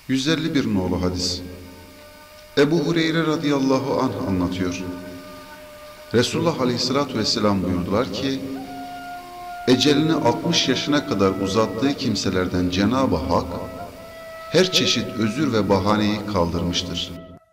151 nolu hadis. Ebu Hureyre radıyallahu anh anlatıyor. Resulullah aleyhissalatu vesselam buyurdular ki, ecelini 60 yaşına kadar uzattığı kimselerden Cenab-ı Hak, her çeşit özür ve bahaneyi kaldırmıştır.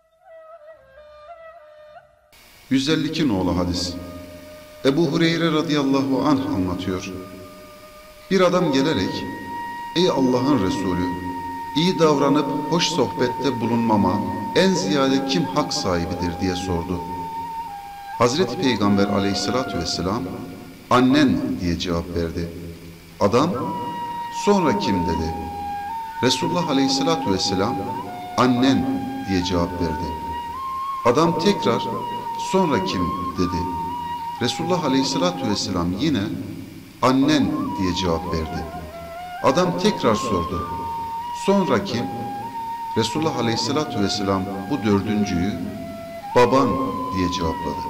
152 nolu hadis. Ebu Hureyre radıyallahu anh anlatıyor. Bir adam gelerek, ey Allah'ın Resulü, iyi davranıp hoş sohbette bulunmama en ziyade kim hak sahibidir diye sordu. Hazreti Peygamber aleyhissalatü vesselam, annen diye cevap verdi. Adam, sonra kim dedi. Resulullah aleyhissalatü vesselam, annen diye cevap verdi. Adam tekrar, sonra kim dedi. Resulullah aleyhissalatü vesselam yine, annen diye cevap verdi. Adam tekrar sordu. Sonra kim? Resulullah aleyhissalatü vesselam bu dördüncüyü, baban diye cevapladı.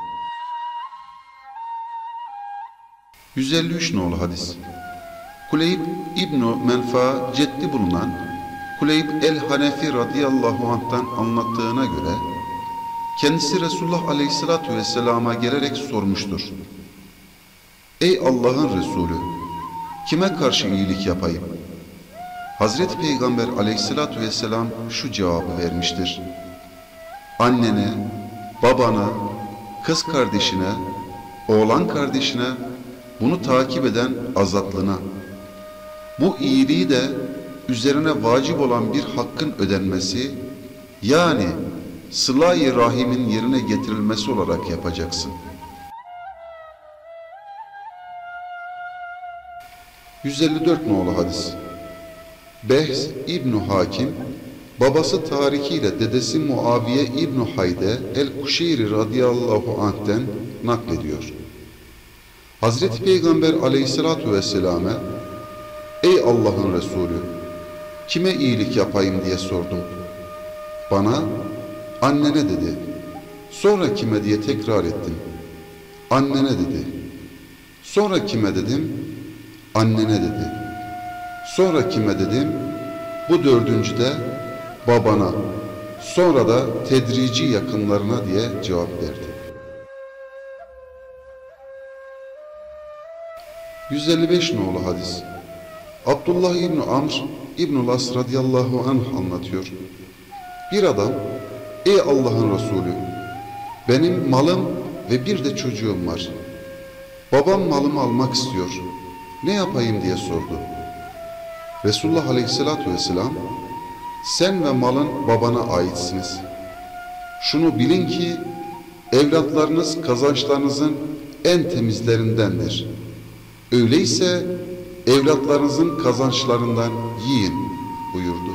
153 nolu hadis. Kuleyb İbn-i Menfa ceddi bulunan Kuleyb el-Hanefi radıyallahu anh'tan anlattığına göre kendisi Resulullah aleyhissalatü vesselama gelerek sormuştur. Ey Allah'ın Resulü, kime karşı iyilik yapayım? Hazreti Peygamber aleyhissalatü vesselam şu cevabı vermiştir. Annene, babana, kız kardeşine, oğlan kardeşine, bunu takip eden azatlına. Bu iyiliği de üzerine vacip olan bir hakkın ödenmesi, yani sıla-i rahimin yerine getirilmesi olarak yapacaksın. 154 nolu hadis. Behz İbn-i Hakim, babası Tariki ile dedesi Muaviye İbn-i Hayde el-Kuşeyri radıyallahu anh'ten naklediyor. Hazreti Peygamber aleyhissalatu vesselam'e, ey Allah'ın Resulü, kime iyilik yapayım diye sordum. Bana, annene dedi. Sonra kime diye tekrar ettim. Annene dedi. Sonra kime dedim? Annene dedi. Sonra kime dedim? Bu dördüncü de babana, sonra da tedrici yakınlarına diye cevap verdi. 155 nolu hadis. Abdullah İbn Amr İbn As radıyallahu anh anlatıyor. Bir adam, ey Allah'ın Resulü, benim malım ve bir de çocuğum var. Babam malımı almak istiyor. Ne yapayım diye sordu. Resulullah aleyhissalatü vesselam, sen ve malın babana aitsiniz. Şunu bilin ki, evlatlarınız kazançlarınızın en temizlerindendir. Öyleyse evlatlarınızın kazançlarından yiyin buyurdu.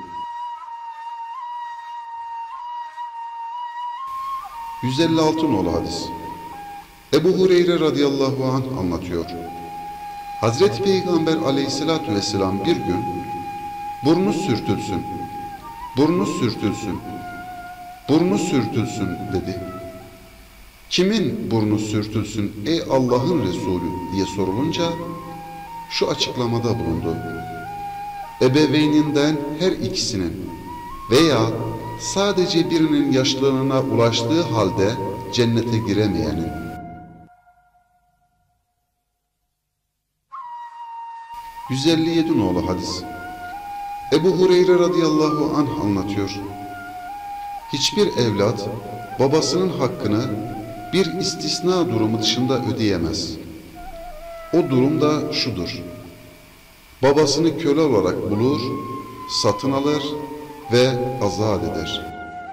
156 nolu hadis. Ebu Hureyre radıyallahu anh anlatıyor. Hazreti Peygamber aleyhissalatü vesselam bir gün burnu sürtülsün, burnu sürtülsün, burnu sürtülsün dedi. Kimin burnu sürtülsün ey Allah'ın Resulü diye sorulunca şu açıklamada bulundu. Ebeveyninden her ikisinin veya sadece birinin yaşlılığına ulaştığı halde cennete giremeyenin. 157 nolu hadis. Ebu Hureyre radıyallahu anh anlatıyor. Hiçbir evlat babasının hakkını bir istisna durumu dışında ödeyemez. O durum da şudur. Babasını köle olarak bulur, satın alır ve azat eder.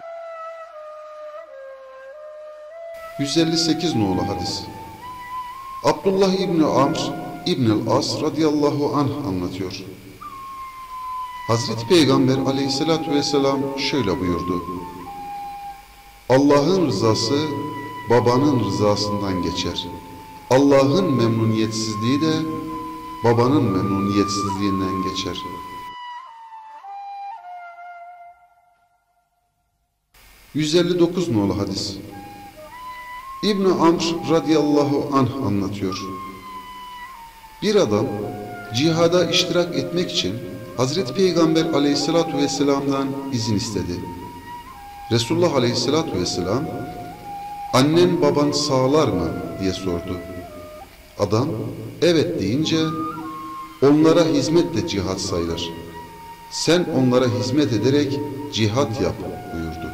158 nolu hadis. Abdullah İbni Amr İbn-i As radıyallahu anh anlatıyor. Hazreti Peygamber aleyhissalatü vesselam şöyle buyurdu. Allah'ın rızası babanın rızasından geçer. Allah'ın memnuniyetsizliği de babanın memnuniyetsizliğinden geçer. 159 nolu hadis. İbn-i Amr radıyallahu anh anlatıyor. Bir adam cihada iştirak etmek için Hazreti Peygamber aleyhissalatu vesselam'dan izin istedi. Resulullah aleyhissalatu vesselam, annen baban sağlar mı diye sordu. Adam evet deyince, onlara hizmet de cihat sayılır. Sen onlara hizmet ederek cihat yap buyurdu.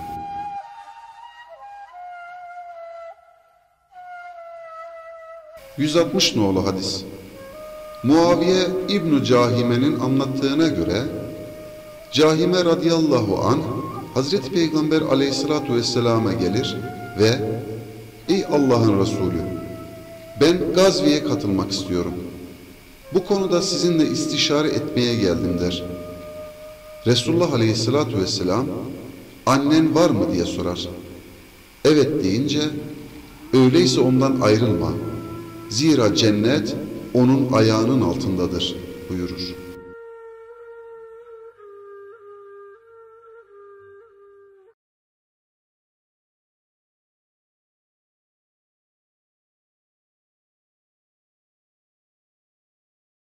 160 nolu hadis. Muaviye İbn-i Cahime'nin anlattığına göre, Cahime radıyallahu anh, Hazreti Peygamber aleyhissalatu vesselama gelir ve "Ey Allah'ın Resulü, ben gazveye katılmak istiyorum. Bu konuda sizinle istişare etmeye geldim" der. Resulullah aleyhissalatu vesselam, "Annen var mı?" diye sorar. Evet deyince, "Öyleyse ondan ayrılma. Zira cennet onun ayağının altındadır" buyurur.